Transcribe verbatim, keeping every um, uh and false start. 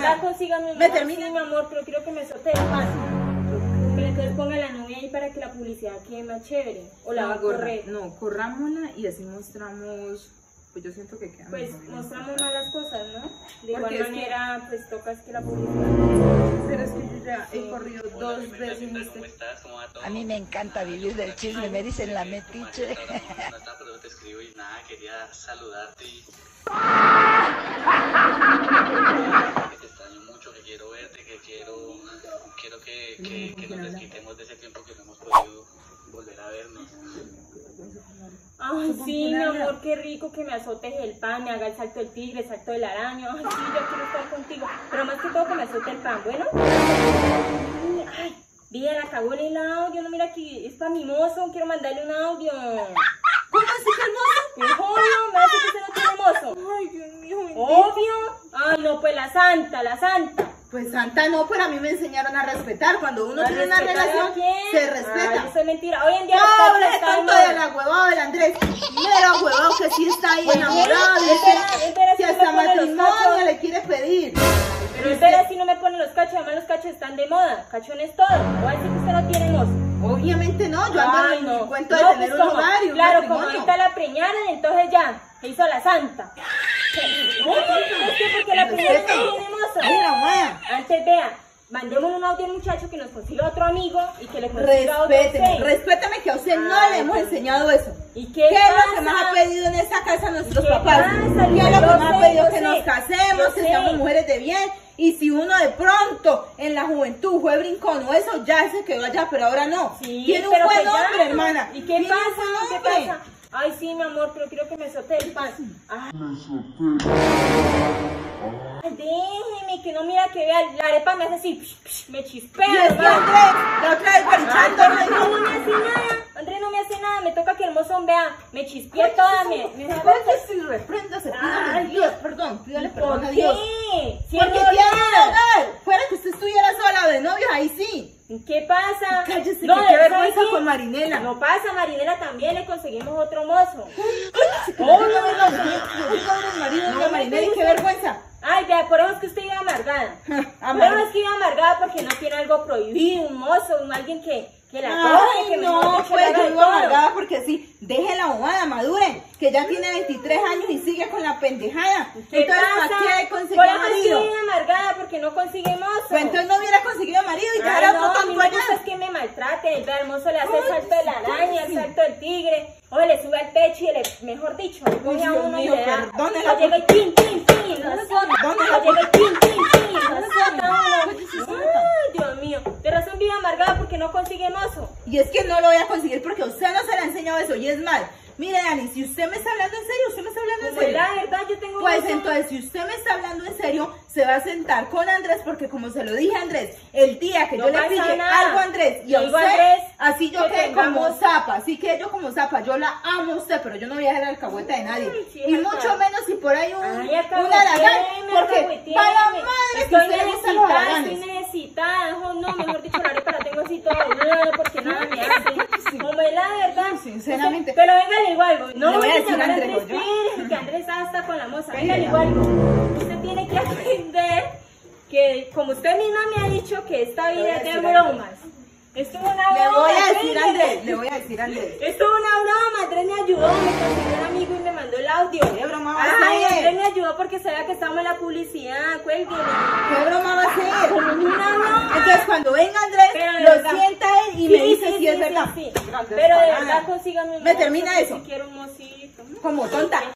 verdad consígame un ¿Me termina? Sí, mi amor, pero quiero que me sote el pan. Pero entonces ponga la novia ahí para que la publicidad quede más chévere. O la No, va a correr. No, corrámosla y así mostramos. Pues yo siento que queda Pues mejor. mostramos más las cosas, ¿no? De Porque igual es manera, pues toca es que la publicidad. Pero es que yo ya he corrido dos veces en este. A mí me encanta vivir del chisme, me dicen la metiche. No está, pero te escribo y nada, quería saludarte y... que te extraño mucho, que quiero verte, que quiero, quiero que, que, que nos desquitemos de ese tiempo que no hemos podido volver a vernos. Ay, sí, mi amor, qué rico que me azotes el pan, me haga el salto del tigre, el salto del araña. Ay, sí, yo quiero estar contigo. Pero más que todo que me azote el pan, ¿bueno? Ay, vida, la cagó en el audio, no, mira aquí, es para mi mozo, quiero mandarle un audio. ¿Cómo así que el mozo? ¿Es obvio? ¿Me hace que usted no tiene mozo? Ay, Dios mío, bendito. ¿Obvio? Ay, no, pues la santa, la santa. Pues santa no, pero a mí me enseñaron a respetar. Cuando uno tiene una ¿Respetar a relación, quién? se respeta. Ay, eso es mentira. Hoy en día Pobre los cachos tonto están de la huevada del Andrés. Mero huevado que sí está ahí enamorado. Él Dice verá- él verá que si hasta me pone los matrimonio cachos. le quiere pedir. Pero es verdad si no me ponen los cachos, además los cachos están de moda. Cachones todo. O así que usted no tiene mozo. Obviamente no, yo ando Ay, en no. el cuento No, de tener pues un como- hogar y un claro, como matrimonio. ahorita la preñaron, entonces ya, se hizo la santa. No, es que porque la preñaron no tiene mozo. Mira, mamá. Antes vea, mandemos un audio al muchacho que nos consiga otro amigo y que le consiga otro Respéteme, seis. respéteme que a usted no Ay, le hemos Dios. enseñado eso. ¿Y ¿Qué qué, es lo que pasa? más ha pedido en esta casa nuestros ¿Qué papás? pasa? ¿Qué es lo que Yo más ha sé, pedido? yo Que sé. nos casemos, Yo que sé. seamos mujeres de bien. Y si uno de pronto en la juventud fue brincón o eso, ya se quedó allá, pero ahora no. Sí, Tiene un pero buen que ya. hombre, hermana. ¿Y qué Tiene un pasa? buen ¿Qué hombre. pasa? Ay, sí, mi amor, pero quiero que me sote el pan. Ay, Ay, déjeme, que no mira que vea, la arepa me hace así, psh, psh, me chispea. Y es que hermano. Andrés, la otra vez guarichando, Andrés me no dijo, me hace nada, Andrés no me hace nada, me toca que el mozo vea, me chispea toda, me, me Respétese y repréndase, pídale Ay, Dios, perdón, pídale perdón ¿Por a Dios. qué? Si Porque es tiene un normal. hogar. Fuera que usted estuviera sola de novios, ahí sí. ¿Qué pasa? Cállese, No, que qué ¿sabe vergüenza qué? con Marinela. No pasa, Marinela también le conseguimos otro mozo. Oh, no, no, no, el marido No de me Marinela, dice. qué vergüenza. Ay, vea, por eso es que usted iba amargada. Por eso Amargada. es que iba amargada porque no tiene algo prohibido, un mozo, un alguien que, que la coge, Ay, que no, mejor dicho, pues le haga yo de vivo todo. amargada porque sí, deje la bobada, maduren, que ya tiene veintitrés años y sigue con la pendejada. ¿Qué Entonces, pasa? ¿para qué conseguir Por eso es que marido? vive amargada porque no consigue mozo. Pues entonces no hubiera conseguido marido y Ay, ya era no, otro a mí tonto me gusta es allá. que me maltrate, el hermoso le hace el Ay, salto de la araña, el sí. salto del tigre, o le sube al techo y le, mejor dicho, le coge a Dios uno y mío, le da, perdónela. o llega y tin, tin, tin, lo azota, Perdónela. o llega y tin, tin, tin, lo azota a uno. Cállese, santa. Ay, Dios mío, de razón vive amargada porque no consigue mozo. Y es que no lo voy a conseguir porque a usted no se le ha enseñado eso y es mal. Mire, Dani, si usted me está hablando en serio, usted me está hablando en Como es serio. la verdad, yo tengo Pues mozo. entonces, si usted me está hablando en serio, se va a sentar con Andrés, porque como se lo dije a Andrés, el día que No yo le pasa pille nada. algo a Andrés y a Le digo a usted, Andrés así yo que quedé como tengamos- zapa, así que yo como zapa, yo la amo a usted, pero yo no voy a dejar alcahueta de nadie. Ay, sí, y alcahueta. mucho menos si por ahí un, Ay, un alcahuetéme, aragán, porque alcahuetéme. para la madre que Estoy usted le gustan los necesitada, araganes. estoy necesitada. Oh, no, mejor dicho, la arepa la tengo así toda doblada porque nada me hace. Como es la verdad. Sinceramente. Pero venga, le digo algo. No Le voy a voy a decir llamar a a Andrés, Andrés ¿oyó? Pérez, que Andrés hasta con la moza. Venga, Venga. le digo algo. Usted tiene que aprender que, como usted misma me ha dicho, que esta Le voy vida a es de decir a bromas. Esto es una broma. Le voy a decir a Andrés. Andrés, le voy a decir a Andrés. Esto es una broma, Andrés me ayudó, me consiguió un amigo y me mandó el audio. ¿Qué broma va a Ay, ser? Andrés me ayudó porque sabía que estábamos en la publicidad, cuélguenle. ¿Qué broma va a ser? Como una broma. Entonces cuando venga Andrés, Pero de lo verdad. sienta él y me dice si es sí, verdad. sí. Grande Pero de empanada. verdad consígame un ¿Me mozo, termina que eso? si quiero un mocito. Como tonta.